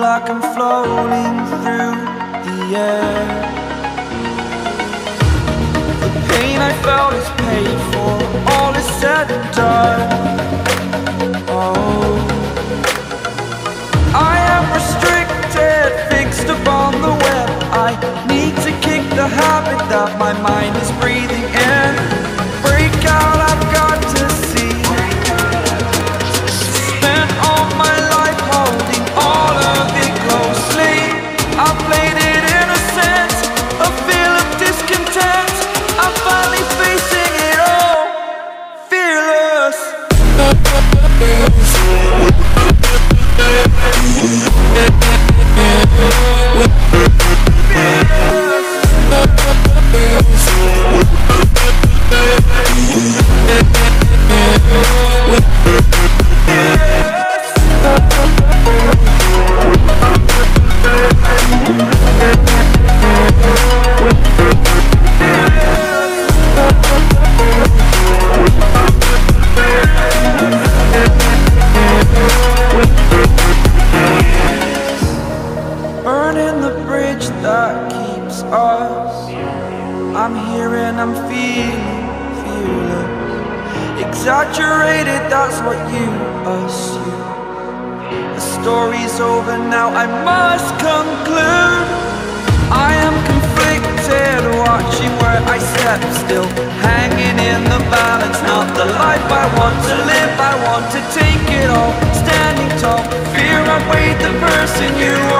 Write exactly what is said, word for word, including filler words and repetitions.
like I'm floating through the air. The pain I felt is paid for, all is said and done. Oh, I am restricted, fixed upon the web. I need to kick the habit that my mind is breathing in. Break out, I've got to see. Spent all my life holding all of it closely. I played it innocent, a feel of discontent. I'm finally facing it all, fearless. Burning the bridge that keeps us. I'm here and I'm feeling fearless. Exaggerated, that's what you assume. The story's over now, I must conclude. I am conflicted, watching where I step still, hanging in the balance. Not the life I want to live, I want to take it all. Standing tall, fear I weighed the person you are.